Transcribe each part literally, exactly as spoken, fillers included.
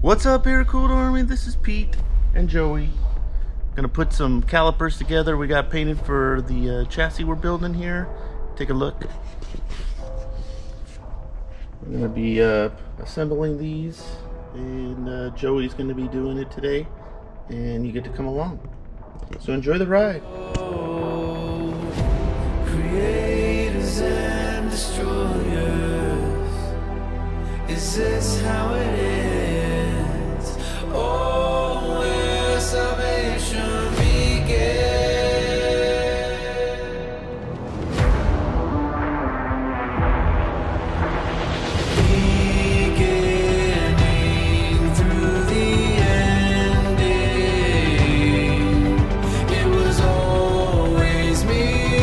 What's up, Air Cooled Army? This is Pete and Joey. Gonna put some calipers together we got painted for the uh, chassis we're building here. Take a look. We're gonna be uh, assembling these, and uh, Joey's gonna be doing it today, and you get to come along. So enjoy the ride. Creators and destroyers, is this how it ends? Oh, where salvation begins. Beginning through the ending, it was always me.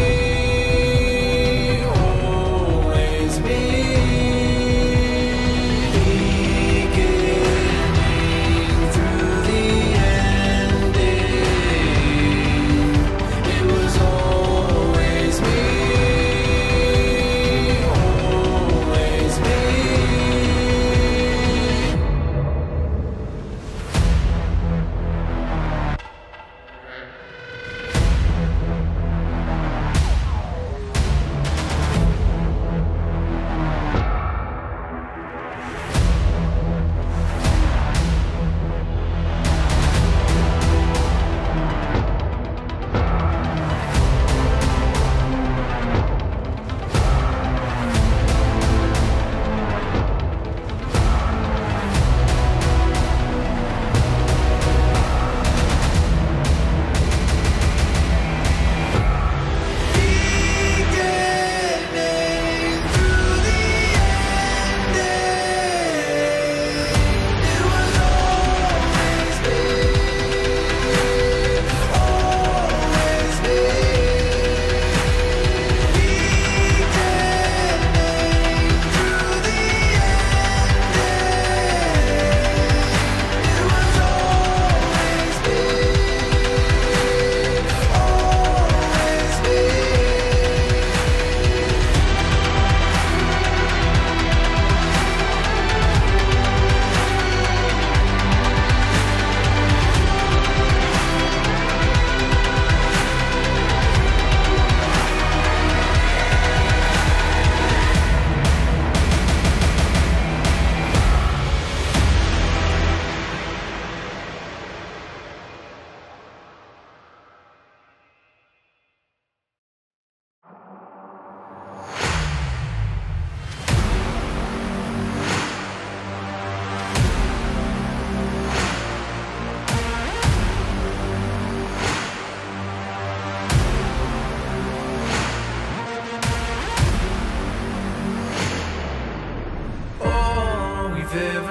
Ever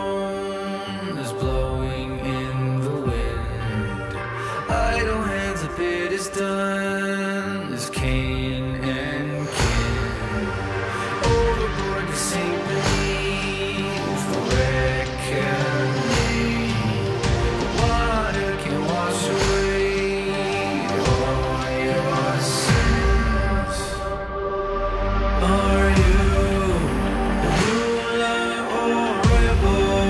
known is blowing in the wind. Idle hands, a bit is done, is Cain and kin. Overboard to sink beneath the reckoning. The water can wash away all your sins. Are you a ruler or rebel?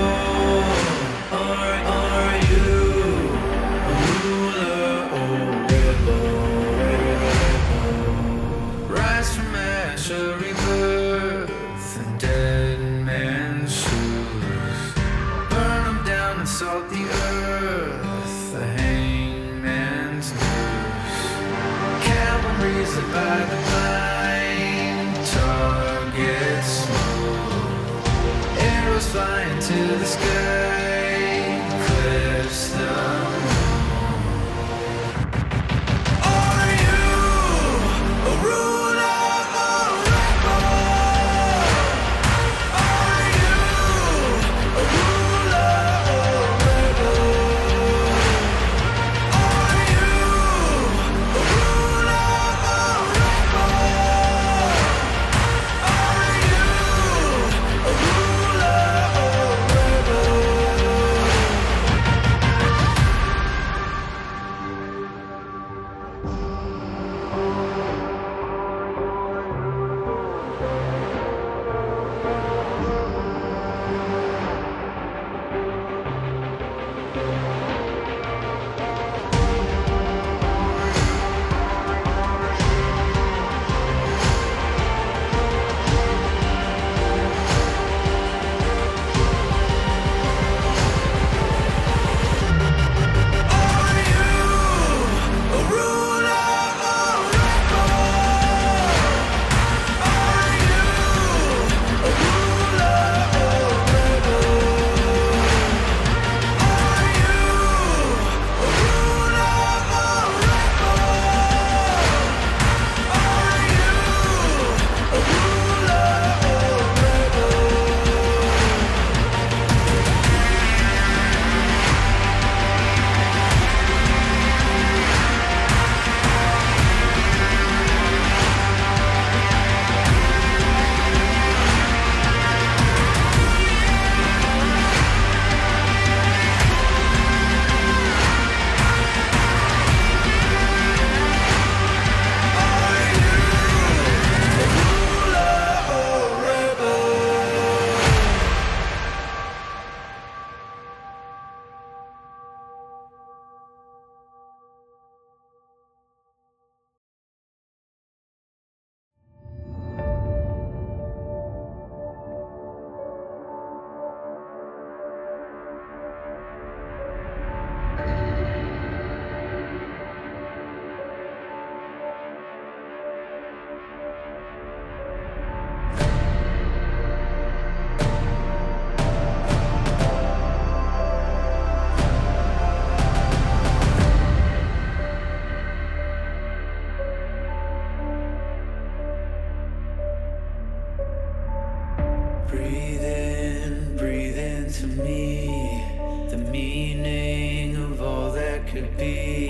Breathe in, breathe into me, the meaning of all that could be.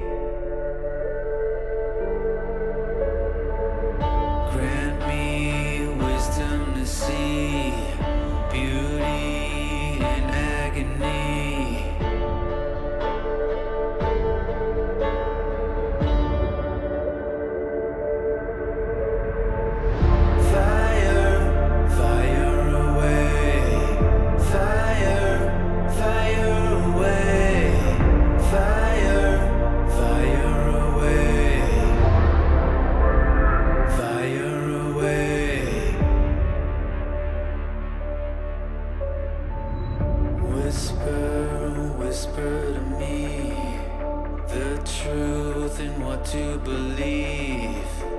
Grant me wisdom to see beauty in agony. Fire, fire away. Fire, fire away. Fire, fire away. Fire away. Whisper, whisper to me the truth and what to believe.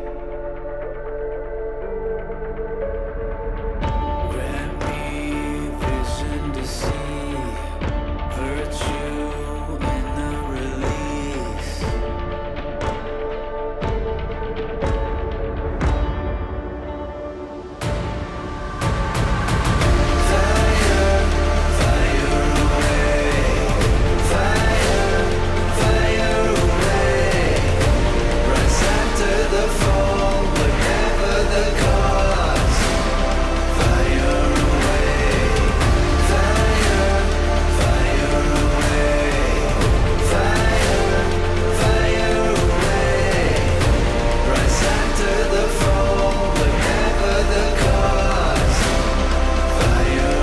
Grant me vision to see virtue in the release. Fire, fire away. Fire, fire away. Rise after the fall, whatever the cause. Fire away. Fire, fire away. Fire, fire away. Rise after the fall, whatever the cause. Fire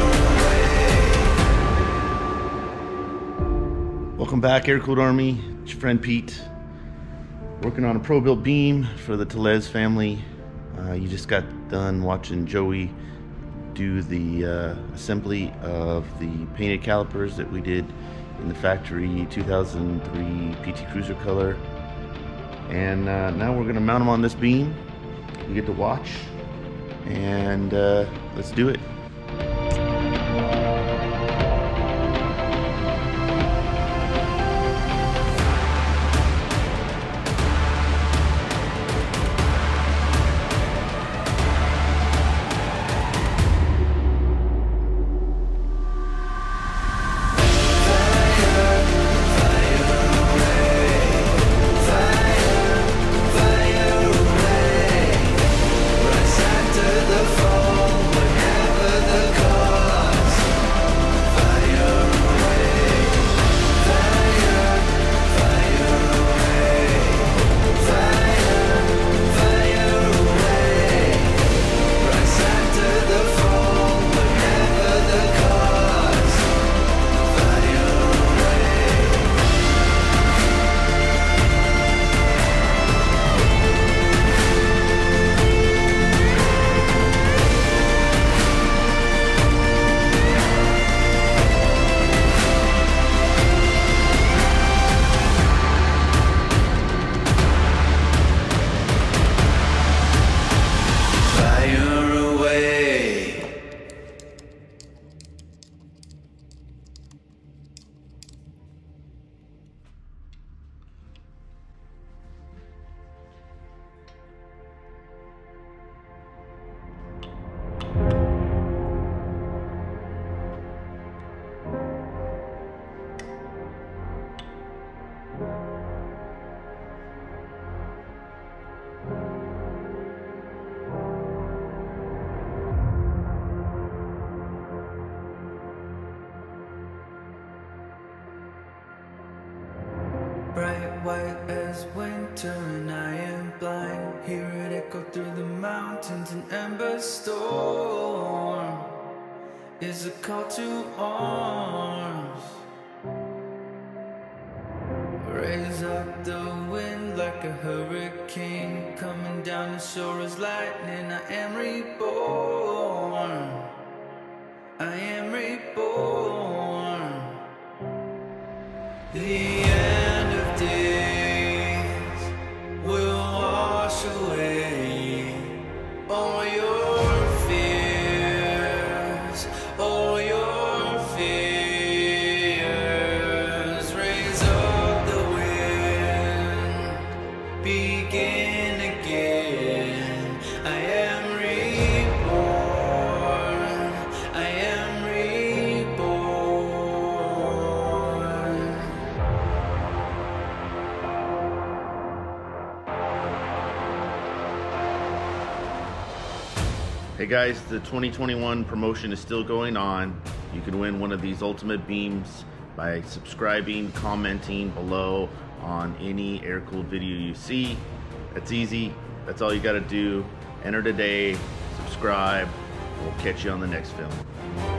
away. Welcome back, Air Cooled Army. It's your friend Pete. Working on a Pro Build beam for the Telez family. Uh, you just got done watching Joey do the uh, assembly of the painted calipers that we did in the factory two thousand three P T Cruiser color. And uh, now we're going to mount them on this beam. You get to watch, and uh, let's do it. Rise after the fall, whatever the cause. Fire away. Fire, fire away. Fire, fire away. Rise after the fall, whatever the cause. Fire away. Fire away. Bright white as winter and I am blind. Hear it echo through the mountains. An ember storm is a call to arms. Raise up the wind like a hurricane, coming down the shore as lightning. I am reborn. I am reborn. The end of days will wash away all your fears, all your fears. Raise up the wind, begin again. I am reborn. Hey guys, the twenty twenty-one promotion is still going on. You can win one of these ultimate beams by subscribing, commenting below on any air-cooled video you see. That's easy. That's all you got to do. Enter today, subscribe. We'll catch you on the next film.